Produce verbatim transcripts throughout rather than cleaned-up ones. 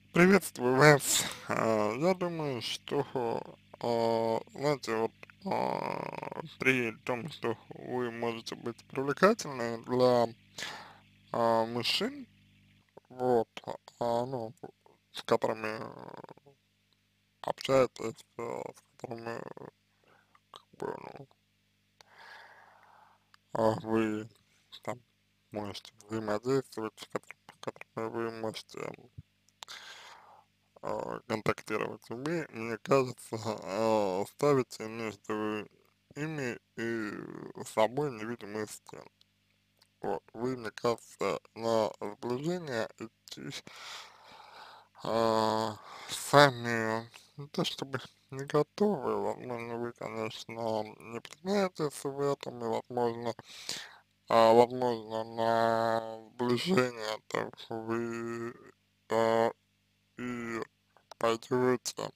Приветствую вас. А, Я думаю, что, а, знаете, вот а, при том, что вы можете быть привлекательны для а, мужчин, вот, а, ну, с которыми общаетесь, а, с которыми, как бы, ну, а, вы там можете взаимодействовать, с которыми, с которыми вы можете а, контактировать. Вы, мне кажется, а, ставите между ими и собой невидимую стену. Вот, вы, мне кажется, на сближение идти а, сами, не то чтобы не готовы, возможно, вы, конечно, не признаетесь в этом, и, возможно, а, возможно, на сближение так вы а, и пойдете.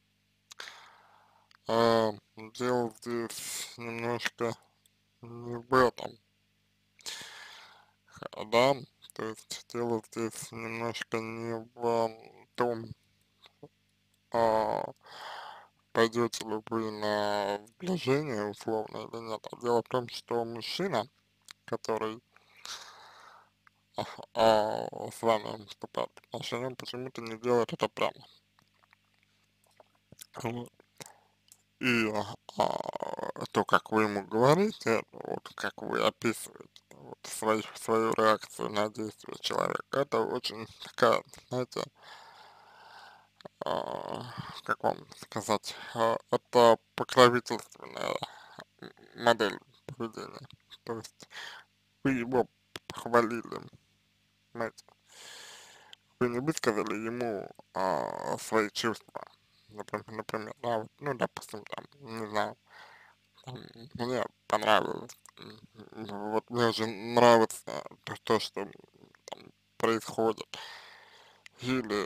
А, дело здесь немножко не в этом, а, да, то есть дело здесь немножко не в том, а, пойдете ли вы на сближение условно или нет, а дело в том, что мужчина, который а, а, с вами вступает в отношения, почему-то не делает это прямо. Вот. И а, то, как вы ему говорите, вот как вы описываете вот, свою, свою реакцию на действие человека, это очень такая, знаете, а, как вам сказать, а, это покровительственная модель поведения. То есть вы его похвалили, знаете, вы не высказали ему а, свои чувства, например, например, да, вот, ну, допустим, там, не знаю, там, мне понравилось, м, вот мне очень нравится то, то, что там происходит, или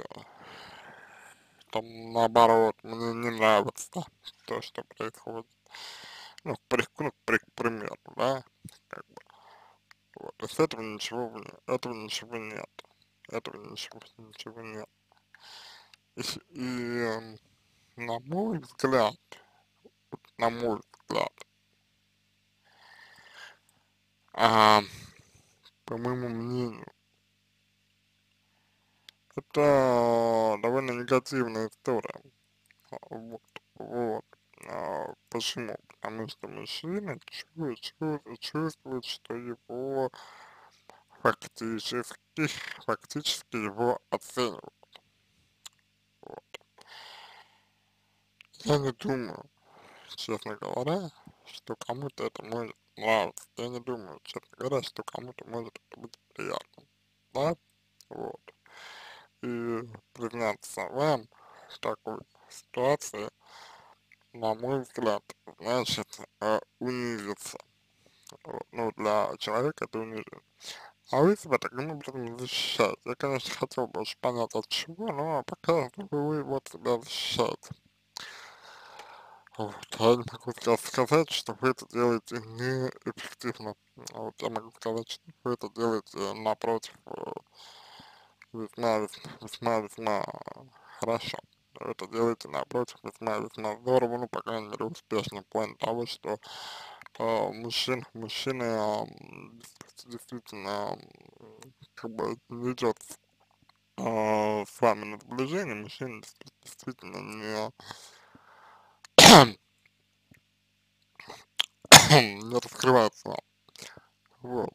там наоборот, мне не нравится то, что происходит, ну, при, ну, при, к примеру, да, как бы, вот, то есть этого ничего, в не- этого ничего нет, этого ничего, ничего нет, и, с- и эм, на мой взгляд, на мой взгляд, а, по моему мнению, это довольно негативная история. А, Вот, вот. А, почему? Потому что мужчина чувствует, чувствует, чувствует, что его фактически, фактически его оценивают. Вот. Я не думаю, честно говоря, что кому-то это может нравиться. Я не думаю, честно говоря, что кому-то может это быть приятно. Да? Вот. И признаться вам в такой ситуации, на мой взгляд, значит, э, унизиться. Вот. Ну, для человека это унижение. А вы себя таким образом защищаете. Я, конечно, хотел бы очень понять от чего, но пока вы вот себя защищаете. Вот. А я не могу ска- сказать, что вы это делаете неэффективно. А вот я могу сказать, что вы это делаете, напротив, э, весьма, весьма, весьма, весьма хорошо. Вы это делаете, напротив, весьма, весьма здорово, ну, по крайней мере, успешно в плане того, что э, мужчин, мужчины э, действительно м, как бы ведет э, с вами на сближение, мужчина действи- действительно не, не раскрывается вам. Вот.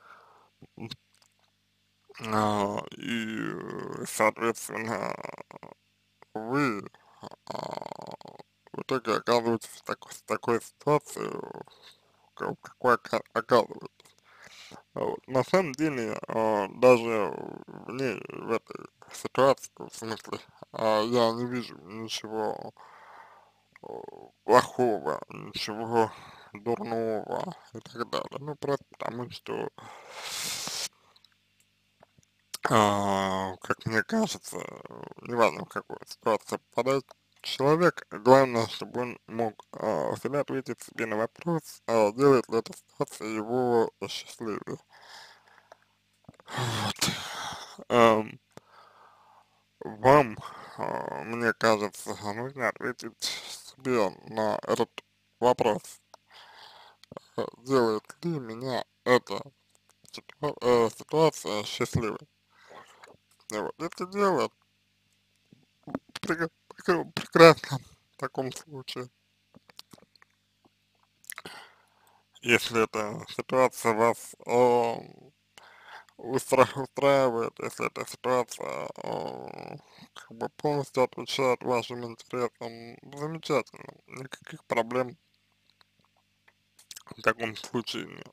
А, и, э, соответственно, вы а, в итоге оказываетесь в такой, в такой ситуации, ка- в какой ока- оказываетесь. А вот. На самом деле, а, даже в ней, в этой ситуации, в смысле, а, я не вижу ничего э, плохого, ничего дурного и так далее. Ну, просто потому что, а, как мне кажется, э, неважно, в какую ситуацию попадает человек, главное, чтобы он мог а, всегда ответить себе на вопрос, а, делает ли эта ситуация его счастливее. Вот. Ам, Вам, а, мне кажется, нужно ответить себе на этот вопрос. Э, Делает ли меня эта ситуа- э, ситуация счастливой? И вот, если делает, прек- прек- прекрасно в таком случае. Если эта ситуация вас э, устра- устраивает, если эта ситуация э, как бы полностью отвечает вашим интересам, замечательно, никаких проблем в таком случае нет.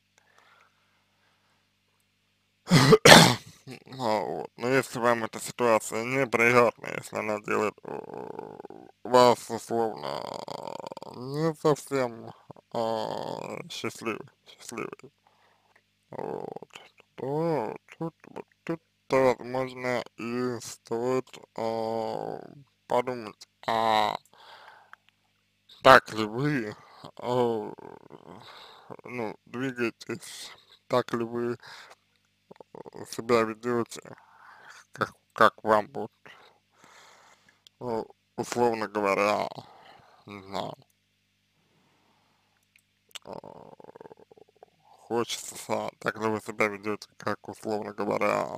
А, вот. Но если вам эта ситуация неприятна, если она делает э, вас условно не совсем а, счастливой, счастливой, вот, то тут, вот тут, возможно, и стоит а, подумать, а так ли вы, а, ну, двигаетесь, так ли вы себя ведете, как, как вам вот, ну, условно говоря, не знаю, а, хочется, так же вы себя ведете, как, условно говоря,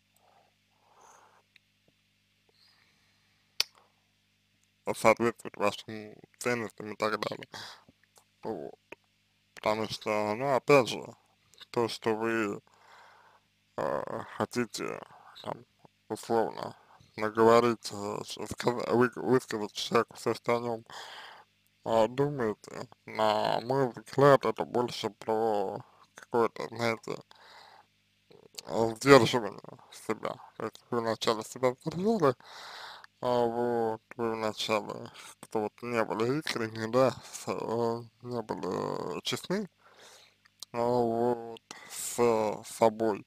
соответствует вашим ценностям и так далее. Вот. Потому что, ну, опять же, то, что вы э, хотите, там, условно, наговорить, э, сказать, вы, высказать человеку все, что о нем э, думаете, на мой взгляд, это больше про какое-то, знаете, э, сдерживание себя. То есть вы вначале себя сдержали, а вот вы вначале как-то вот не были искренни, да, с, э, не были честны, а вот с собой,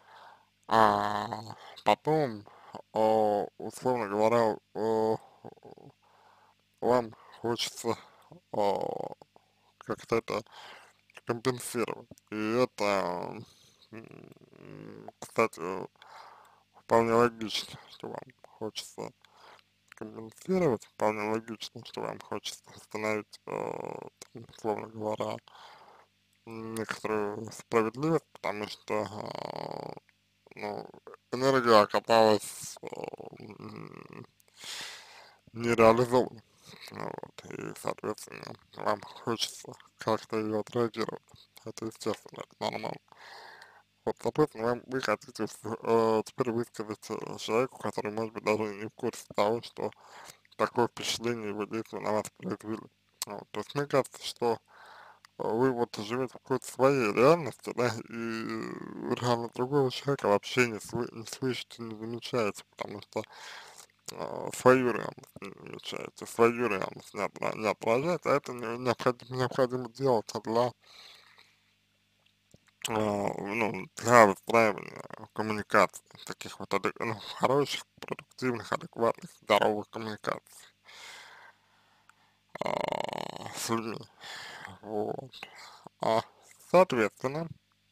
а потом, а, условно говоря, э, вам хочется а, как-то это компенсировать. И это, м, кстати, вполне логично, что вам хочется компенсировать, вполне логично, что вам хочется восстановить, э, там, условно говоря, некоторую справедливость, потому что, э, ну, энергия оказалась э, м, не реализована. Вот, и, соответственно, вам хочется как-то ее отреагировать. Это естественно, это нормально. Вот, соответственно, вам, вы хотите э, теперь высказать э, человеку, который, может быть, даже не в курсе того, что такое впечатление его действия на вас произвели. Вот, то есть мне кажется, что э, вы вот живете в какой-то своей реальности, да, и реально другого человека вообще не, сл не слышите, не замечаете, потому что э, свою реальность не замечаете, свою реальность не, отра не отражаете, а это не, необходимо, необходимо делать для, э, ну, для выстраивания коммуникаций, таких вот адек- ну, хороших, продуктивных, адекватных, здоровых коммуникаций а, с людьми. Вот. А, соответственно,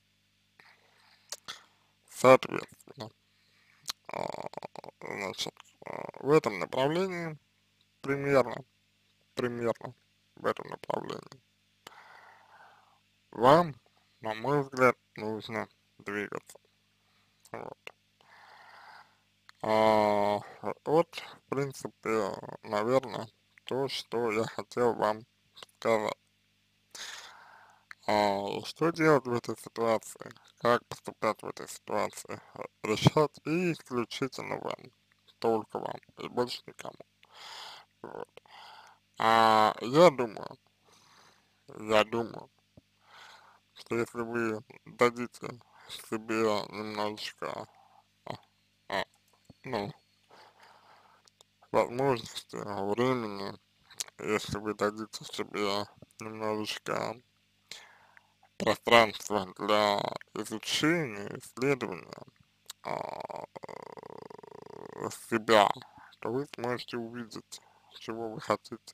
соответственно, а, значит, а, в этом направлении, примерно, примерно в этом направлении, вам, на мой взгляд, нужно двигаться. Вот. А, вот, в принципе, наверное, то, что я хотел вам сказать. А, что делать в этой ситуации? Как поступать в этой ситуации? Э, Решать и исключительно вам. Только вам. И больше никому. Вот. А я думаю, я думаю, что если вы дадите себе немножечко, а, а, ну, возможности, времени, если вы дадите себе немножечко пространства для изучения, исследования, а, себя, то вы сможете увидеть, чего вы хотите.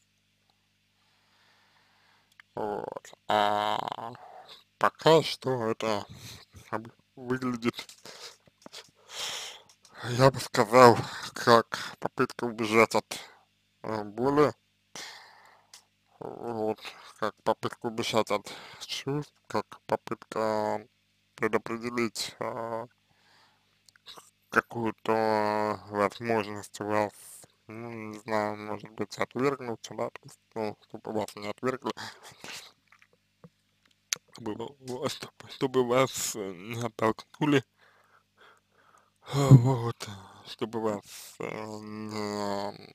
Вот. А пока что это об- выглядит, я бы сказал, как попытка убежать от э, боли, вот, как попытка убежать от чувств, как попытка предопределить э, какую-то возможность у вас, ну, не знаю, может быть, отвергнуть, да, то есть, ну, чтобы вас не отвергли, чтобы, ва- чтобы, чтобы вас э, не оттолкнули, а, вот, чтобы вас э, не,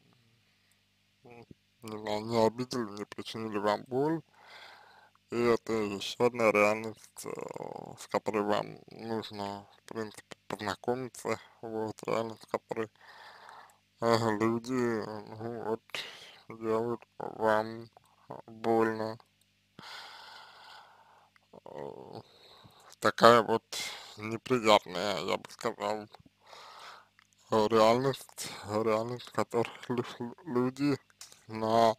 не знаю, не обидели, не причинили вам боль. И это еще одна реальность, э, с которой вам нужно, в принципе, познакомиться. Вот, реальность, в которой э, люди, э, ну, вот, делают вам э, больно. Э, Такая вот неприятная, я бы сказал, э, реальность, реальность, в которой лю- люди на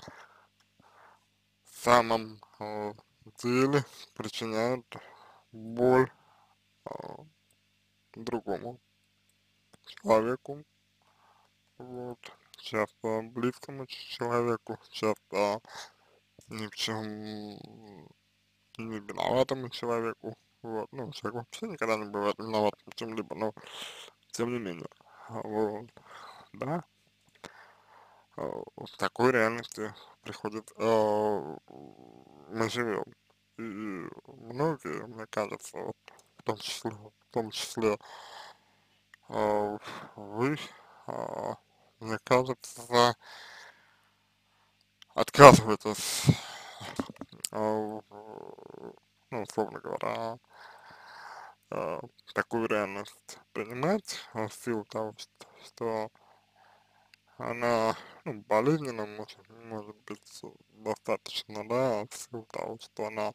самом э, деле причиняют боль э, другому человеку, вот, часто близкому человеку, часто ни в чем не виноватому человеку, вот, ну, человек вообще никогда не бывает виноват в чем-либо, но тем не менее, вот, да, э, в такой реальности приходит, э, мы живем, и многие, мне кажется, вот, в том числе, в том числе э, вы, э, мне кажется, отказываетесь, э, в- ну, условно говоря, э, такую реальность принимать, э, в силу того, что, что она, ну, болезненна, может, может быть, достаточно, да, в силу того, что она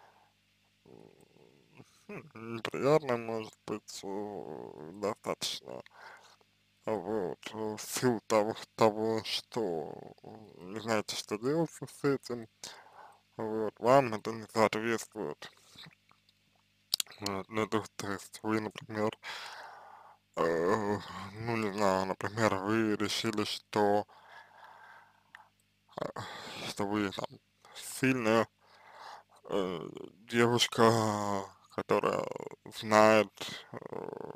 м, неприятная, может быть, э, достаточно, вот, э, в силу того, того, что не знаете, что делать с этим, вот, вам это не соответствует. Вот, ну, то, то есть вы, например, э, ну, не знаю, например, вы решили, что, э, что вы там сильная э, девушка, которая знает э,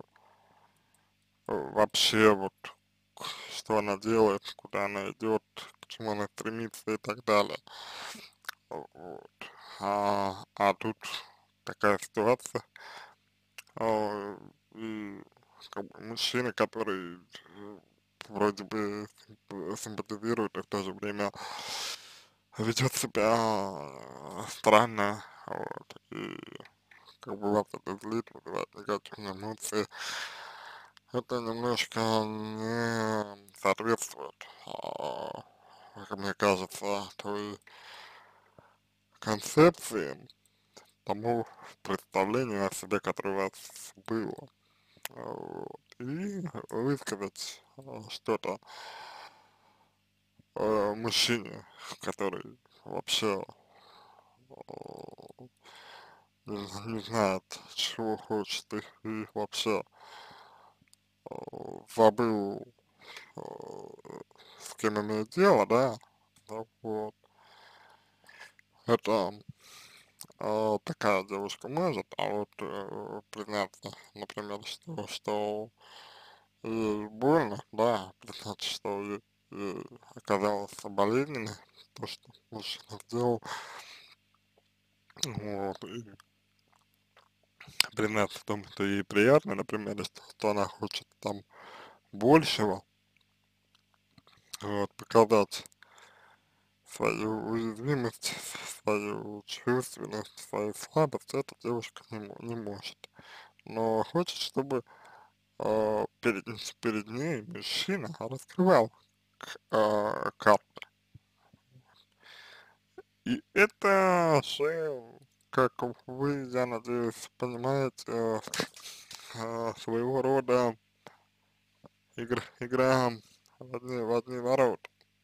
вообще вот, к- что она делает, куда она идет, к чему она стремится и так далее. Вот. А, а тут такая ситуация, а, и как бы мужчина, который э, вроде бы симп- симпатизирует и в то же время ведет себя э, странно, вот, и как бы вас это злит, вызывает негативные эмоции, это немножко не соответствует, а, как мне кажется, той концепции, тому представлению о себе, которое у вас было. А, вот. И высказать а, что-то а, мужчине, который вообще а, не, не знает, чего хочет и, и вообще а, забыл, а, с кем имеет дело, да, да, вот. Это а, такая девушка может, а вот э, признаться, например, что, что ей больно, да, признаться, что ей, ей оказалось болезненно, то, что мужчина сделал, вот, и признаться в том, что ей приятно, например, что, что она хочет там большего, вот, показать свою уязвимость, свою чувственность, свою слабость, эта девушка не, мо- не может. Но хочет, чтобы э, перед, перед ней мужчина раскрывал к- э, карты. И это же, как вы, я надеюсь, понимаете, э, э, своего рода игра, игра в одни, в одни ворота.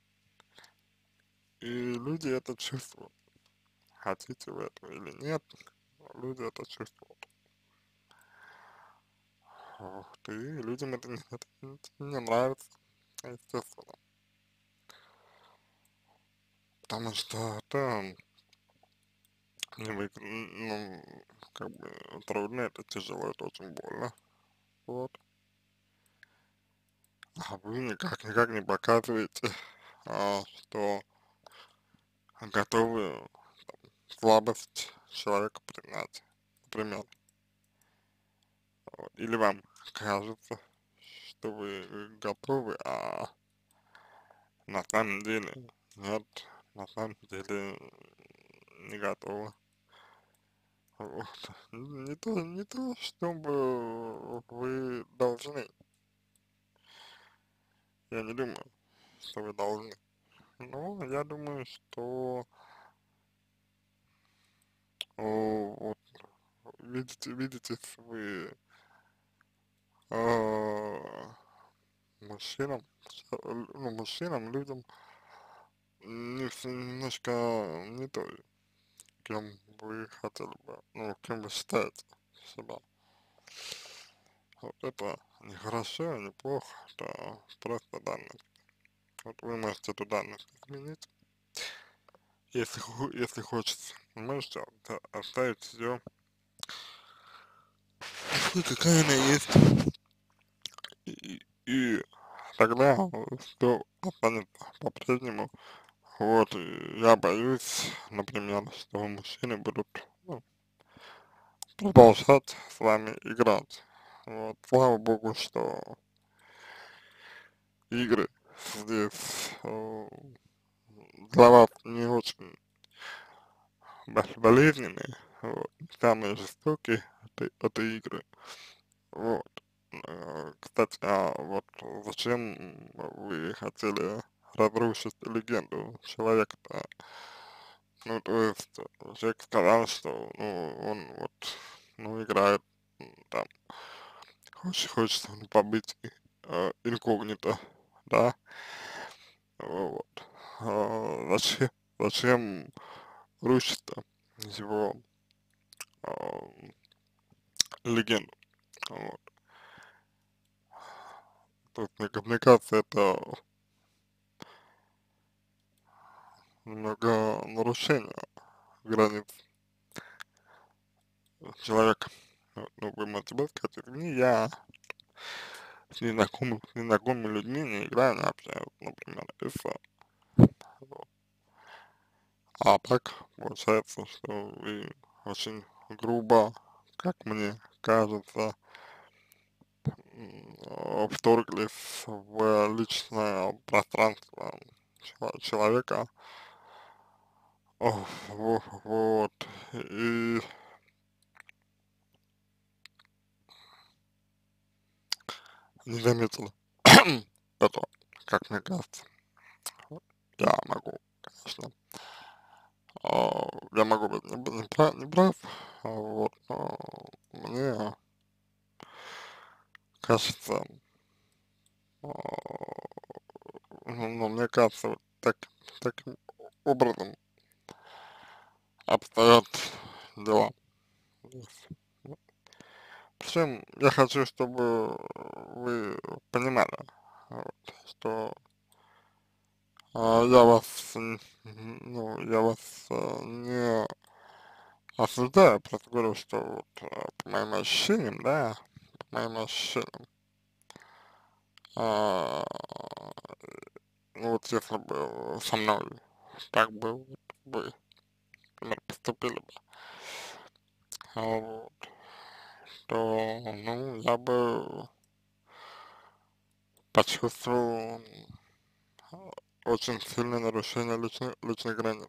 И люди это чувствуют. Хотите вы этого или нет, люди это чувствуют. Вот, и людям это, не- это не нравится, естественно, потому что это невыгодно, ну, как бы трудно, это тяжело, это очень больно, вот. А вы никак, никак не показываете, а, что готовы слабость человека принять, например. Вот. Или вам кажется, что вы готовы, а на самом деле нет, на самом деле не готовы. Вот. Не то, не то, чтобы вы должны. Я не думаю, что вы должны. Но я думаю, что о, вот видите, видите вы а, мужчинам, ну, мужчинам, людям не все немножко не то, кем вы хотели бы, ну, кем вы считаете себя. Вот это не хорошо, не плохо, это просто данность. Вот вы можете эту данность изменить, если, хо- если хочется. Вы можете оста- оставить ее такой, какая она есть. И, и тогда все останется по-прежнему. Вот, и я боюсь, например, что мужчины будут, ну, продолжать с вами играть. Вот, слава богу, что игры здесь э, для вас не очень бол- болезненные, вот, самые жестокие это, это игры. Вот. Э, Кстати, а вот зачем вы хотели разрушить легенду человека-то? Ну, то есть э, человек сказал, что, ну, он вот, ну, играет, м, там, хочет, хочет он побыть э, инкогнито, да, вот. А, зачем, зачем рушить-то его а, легенду, вот. То есть, мне, ка- мне кажется, это немного нарушение границ человека. Вот, ну, вы можете бы сказать, извини, я с незнакомыми, с незнакомыми людьми не играю, не общаюсь, например, и всё. Вот. А так получается, что вы очень грубо, как мне кажется, м, э, вторглись в личное пространство чело- человека. О, во- Вот. И не заметил это, как мне кажется. Вот. Я могу, конечно, а, я могу быть не, не прав, не прав, а вот, но мне кажется, а, ну, ну, мне кажется, вот так, таким образом обстоят дела здесь. Причем я хочу, чтобы вы понимали, вот, что а, я вас, н- ну, я вас а, не осуждаю, просто говорю, что вот, а, по моим ощущениям, да, по моим ощущениям, а, ну вот если бы со мной так бы вот вы, например, поступили бы, а, вот, то, ну, я бы почувствовал а, очень сильное нарушение личных, личных границ.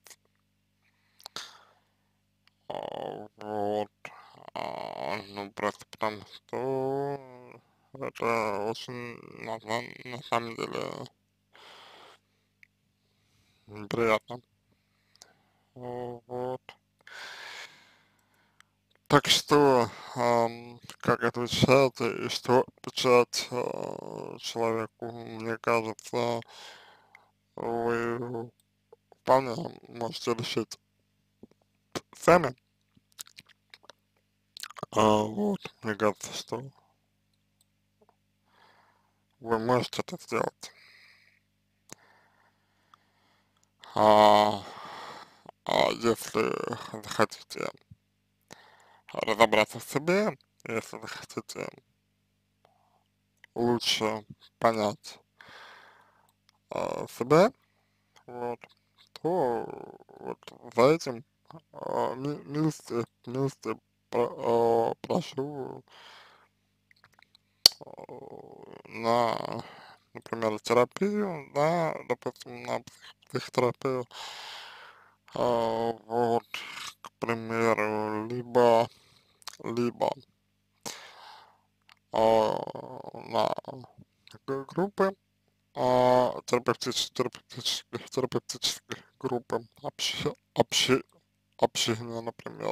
А, вот, а, ну, просто потому что это очень, на, на, на самом деле, неприятно. О, Вот. Так что, ам, как отвечать и что отвечать а, человеку, мне кажется, вы вполне можете решить сами. А, вот, мне кажется, что вы можете это сделать. А, а если захотите разобраться в себе, если вы хотите лучше понять а, себя, вот, то вот за этим а, ми- милости, милости про- а, прошу а, на, например, терапию, да, допустим, на псих- психотерапию, а, вот, к примеру, либо, либо а, на г- группы, а, терапевтические, терапевтические, терапевтические группы, общ, общи, общения, например,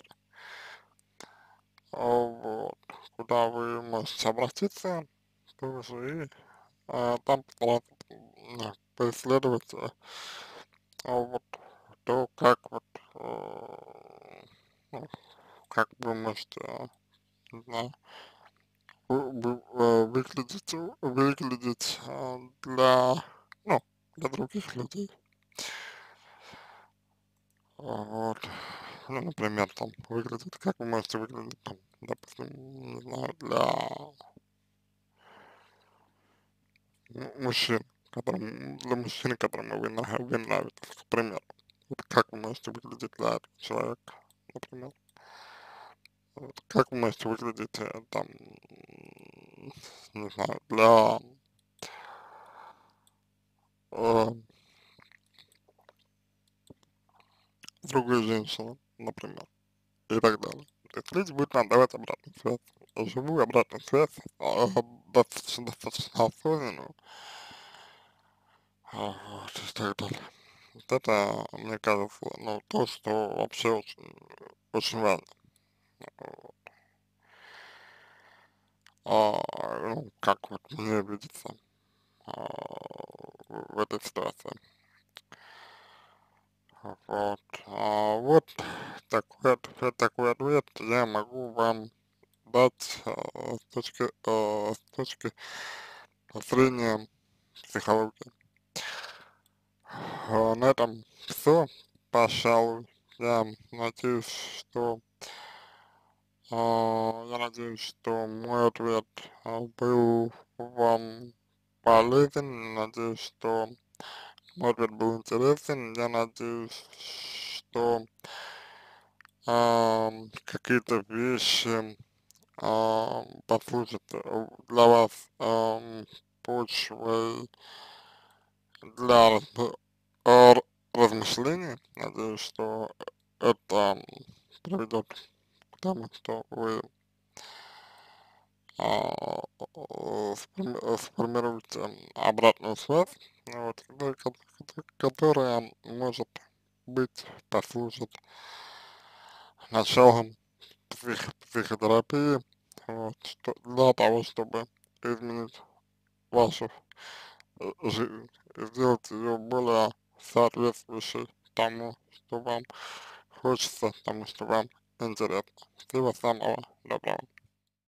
а, вот, куда вы можете обратиться тоже и а, там постараться м, поисследовать, а, а вот, то, как вот, э, ну, как вы можете, а, не знаю, вы- вы- э, выглядеть, выглядеть а, для, ну, для других людей. А, вот. Ну, например, там, выглядит, как вы можете выглядеть, там, допустим, не знаю, для м- мужчин, которым, для мужчин, которому вы, нрав- вы нравитесь, к примеру. Вот как вы можете выглядеть для этого человека, например. Вот. Как вы можете выглядеть, э, там, м, не знаю, для э, другой женщины, например, и так далее. То есть люди будут нам давать обратную связь, живую обратную связь, а, достаточно, достаточно осознанную, а, вот, и так далее. Вот это, мне кажется, ну, то, что вообще очень, очень важно. Вот. А, ну, как вот мне видится а, в этой ситуации. Вот, а, вот такой ответ, такой ответ я могу вам дать а, с точки, а, с точки зрения психологии. А, на этом все, пожалуй. Я надеюсь, что а, я надеюсь, что мой ответ а, был вам полезен. Надеюсь, что мой ответ был интересен. Я надеюсь, что ам, какие-то вещи ам, послужат э, для вас ам, почвой для раз- р- размышлений. Надеюсь, что это приведет к тому, что вы а, сформи- э, сформируете обратную связь, вот, да, ко- ко- которая может быть послужит началом псих- психотерапии, вот, что, для того, чтобы изменить вашу э, жизнь и сделать ее более соответствующей тому, что вам хочется, тому, что вам интересно. Всего самого доброго.